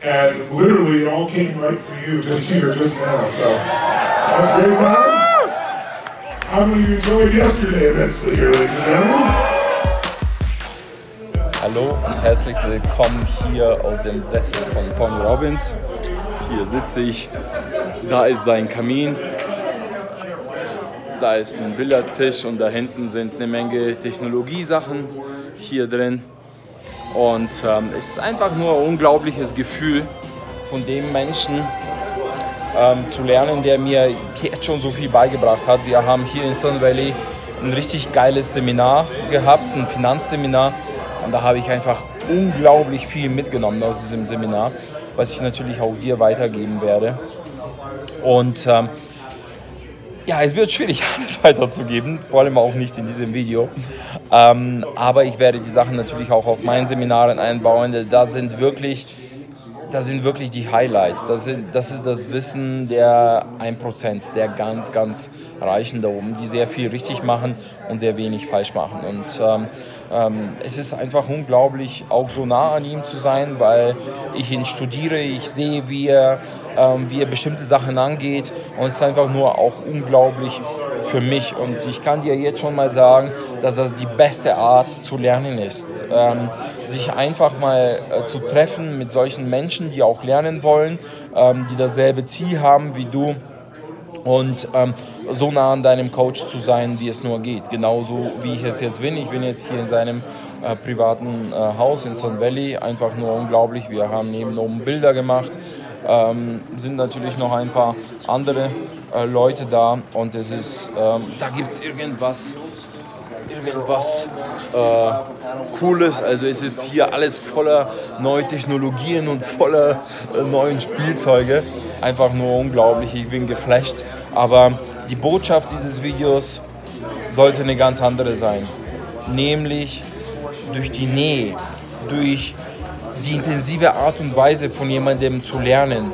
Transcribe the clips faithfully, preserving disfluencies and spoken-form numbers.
and literally it all came right for you just here, just now. So, have a great time. How many of you enjoyed yesterday immensely, ladies and gentlemen? Hallo und herzlich willkommen hier aus dem Sessel von Tony Robbins. Hier sitze ich, da ist sein Kamin, da ist ein Billardtisch und da hinten sind eine Menge Technologiesachen hier drin. Und ähm, es ist einfach nur ein unglaubliches Gefühl, von dem Menschen ähm, zu lernen, der mir jetzt schon so viel beigebracht hat. Wir haben hier in Sun Valley ein richtig geiles Seminar gehabt, ein Finanzseminar. Und da habe ich einfach unglaublich viel mitgenommen aus diesem Seminar, was ich natürlich auch dir weitergeben werde. Und ähm, ja, es wird schwierig, alles weiterzugeben, vor allem auch nicht in diesem Video. Ähm, aber ich werde die Sachen natürlich auch auf meinen Seminaren einbauen, denn da sind wirklich, da sind wirklich die Highlights. Das, sind, das ist das Wissen der ein Prozent, der ganz, ganz Reichen da oben, die sehr viel richtig machen und sehr wenig falsch machen. Und ähm, ähm, es ist einfach unglaublich, auch so nah an ihm zu sein, weil ich ihn studiere, ich sehe, wie er, ähm, wie er bestimmte Sachen angeht, und es ist einfach nur auch unglaublich für mich. Und ich kann dir jetzt schon mal sagen, dass das die beste Art zu lernen ist. Ähm, sich einfach mal äh, zu treffen mit solchen Menschen, die auch lernen wollen, ähm, die dasselbe Ziel haben wie du, und ähm, so nah an deinem Coach zu sein, wie es nur geht. Genauso wie ich es jetzt bin. Ich bin jetzt hier in seinem äh, privaten äh, Haus in Sun Valley. Einfach nur unglaublich. Wir haben neben oben Bilder gemacht. Ähm, sind natürlich noch ein paar andere äh, Leute da. Und es ist, ähm, da gibt es irgendwas, irgendwas äh, Cooles. Also es ist hier alles voller neue Technologien und voller äh, neuen Spielzeuge. Einfach nur unglaublich, ich bin geflasht. Aber die Botschaft dieses Videos sollte eine ganz andere sein. Nämlich durch die Nähe, durch die intensive Art und Weise von jemandem zu lernen,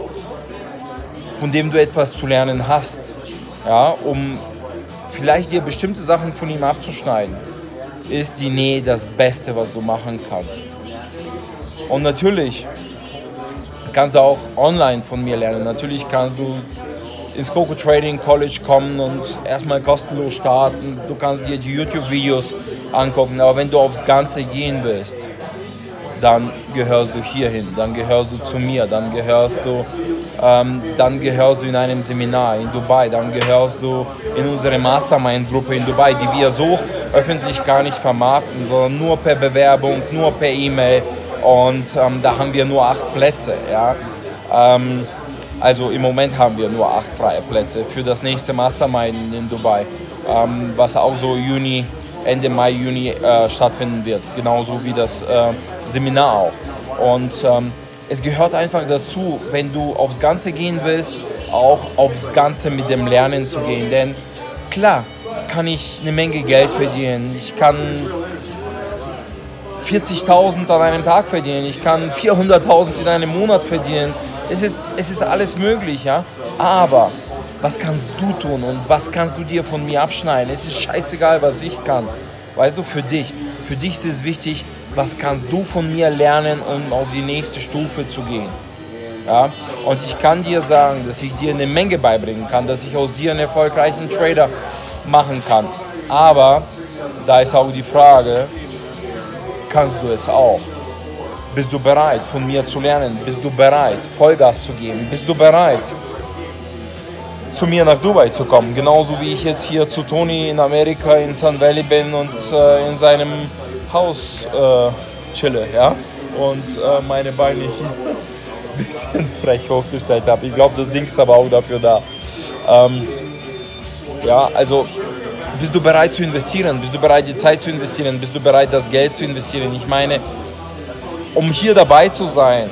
von dem du etwas zu lernen hast, ja, um vielleicht dir bestimmte Sachen von ihm abzuschneiden, ist die Nähe das Beste, was du machen kannst. Und natürlich kannst du auch online von mir lernen. Natürlich kannst du ins Coco Trading College kommen und erstmal kostenlos starten. Du kannst dir die YouTube-Videos angucken. Aber wenn du aufs Ganze gehen willst, dann gehörst du hierhin, dann gehörst du zu mir, dann gehörst du, ähm, dann gehörst du in einem Seminar in Dubai, dann gehörst du in unsere Mastermind-Gruppe in Dubai, die wir so öffentlich gar nicht vermarkten, sondern nur per Bewerbung, nur per E-Mail. Und ähm, da haben wir nur acht Plätze. Ja? Ähm, also im Moment haben wir nur acht freie Plätze für das nächste Mastermind in Dubai, ähm, was auch so Juni, Ende Mai, Juni äh, stattfinden wird. Genauso wie das äh, Seminar auch. Und ähm, es gehört einfach dazu, wenn du aufs Ganze gehen willst, auch aufs Ganze mit dem Lernen zu gehen. Denn klar kann ich eine Menge Geld verdienen. Ich kann vierzigtausend an einem Tag verdienen, ich kann vierhunderttausend in einem Monat verdienen. Es ist, es ist alles möglich, ja. Aber was kannst du tun und was kannst du dir von mir abschneiden? Es ist scheißegal, was ich kann. Weißt du, für dich. Für dich ist es wichtig, was kannst du von mir lernen, um auf die nächste Stufe zu gehen. Ja? Und ich kann dir sagen, dass ich dir eine Menge beibringen kann, dass ich aus dir einen erfolgreichen Trader machen kann. Aber da ist auch die Frage, kannst du es auch? Bist du bereit, von mir zu lernen? Bist du bereit, Vollgas zu geben? Bist du bereit, zu mir nach Dubai zu kommen? Genauso wie ich jetzt hier zu Tony in Amerika, in Sun Valley bin und äh, in seinem Haus äh, chille, ja? Und äh, meine Beine hier ein bisschen frech hochgestellt habe. Ich glaube, das Ding ist aber auch dafür da. Ähm, ja, also bist du bereit zu investieren? Bist du bereit, die Zeit zu investieren? Bist du bereit, das Geld zu investieren? Ich meine, um hier dabei zu sein,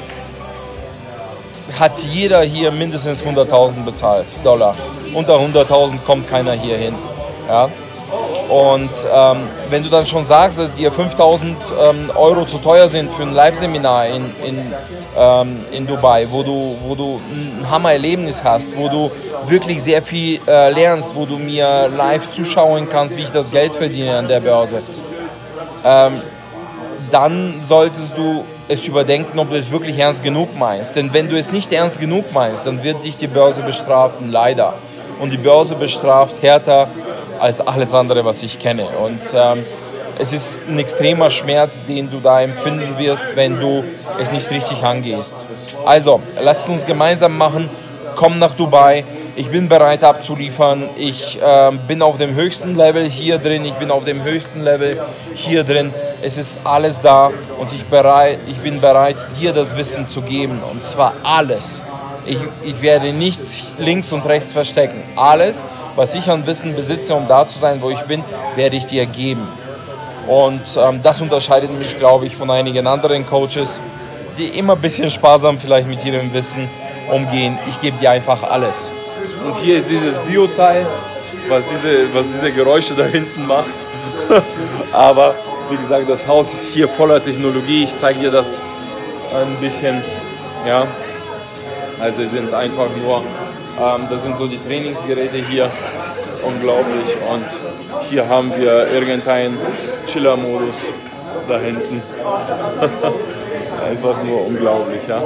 hat jeder hier mindestens hunderttausend bezahlt, Dollar. Unter hunderttausend kommt keiner hier hin. Ja? Und ähm, wenn du dann schon sagst, dass dir fünftausend ähm, Euro zu teuer sind für ein Live-Seminar in, in, ähm, in Dubai, wo du, wo du ein Hammer-Erlebnis hast, wo du wirklich sehr viel äh, lernst, wo du mir live zuschauen kannst, wie ich das Geld verdiene an der Börse, ähm, dann solltest du es überdenken, ob du es wirklich ernst genug meinst. Denn wenn du es nicht ernst genug meinst, dann wird dich die Börse bestrafen, leider. Und die Börse bestraft härter als alles andere, was ich kenne. Und ähm, es ist ein extremer Schmerz, den du da empfinden wirst, wenn du es nicht richtig angehst. Also, lass es uns gemeinsam machen. Komm nach Dubai. Ich bin bereit abzuliefern. Ich äh, bin auf dem höchsten Level hier drin. Ich bin auf dem höchsten Level hier drin. Es ist alles da und ich, bereit, ich bin bereit, dir das Wissen zu geben. Und zwar alles. Ich, ich werde nichts links und rechts verstecken. Alles, was ich an Wissen besitze, um da zu sein, wo ich bin, werde ich dir geben. Und ähm, das unterscheidet mich, glaube ich, von einigen anderen Coaches, die immer ein bisschen sparsam vielleicht mit ihrem Wissen umgehen. Ich gebe dir einfach alles. Und hier ist dieses Bio-Teil, was diese, was diese Geräusche da hinten macht. Aber wie gesagt, das Haus ist hier voller Technologie. Ich zeige dir das ein bisschen. Ja. Also es sind einfach nur, ähm, das sind so die Trainingsgeräte hier. Unglaublich. Und hier haben wir irgendeinen Chiller-Modus da hinten. Einfach nur unglaublich, ja.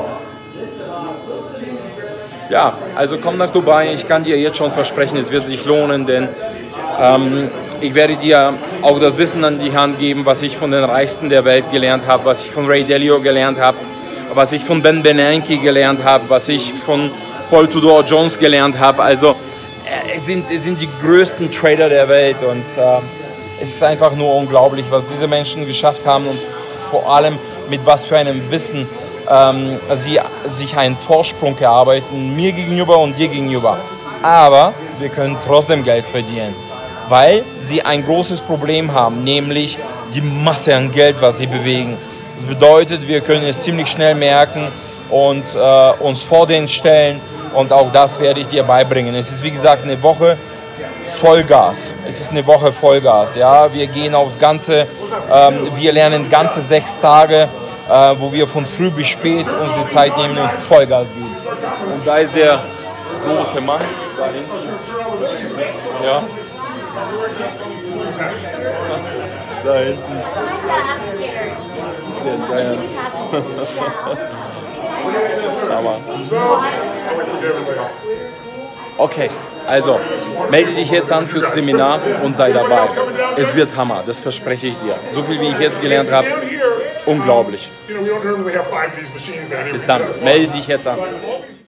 Ja, also komm nach Dubai. Ich kann dir jetzt schon versprechen, es wird sich lohnen, denn ähm, ich werde dir auch das Wissen an die Hand geben, was ich von den Reichsten der Welt gelernt habe, was ich von Ray Dalio gelernt habe, was ich von Ben Bernanke gelernt habe, was ich von Paul Tudor Jones gelernt habe. Also äh, es, sind, es sind die größten Trader der Welt und äh, es ist einfach nur unglaublich, was diese Menschen geschafft haben und vor allem mit was für einem Wissen ähm, sie sich einen Vorsprung erarbeiten, mir gegenüber und dir gegenüber. Aber wir können trotzdem Geld verdienen, weil sie ein großes Problem haben, nämlich die Masse an Geld, was sie bewegen. Das bedeutet, wir können es ziemlich schnell merken und äh, uns vor denen stellen und auch das werde ich dir beibringen. Es ist wie gesagt eine Woche Vollgas. Es ist eine Woche Vollgas. Ja? Wir gehen aufs Ganze, ähm, wir lernen ganze sechs Tage, äh, wo wir von früh bis spät uns die Zeit nehmen und Vollgas geben. Und da ist der große Mann da hinten. Ja. Da hinten. Der Giant. Aber. Okay, also melde dich jetzt an fürs Seminar und sei dabei. Es wird Hammer, das verspreche ich dir. So viel wie ich jetzt gelernt habe, unglaublich. Bis dann, melde dich jetzt an.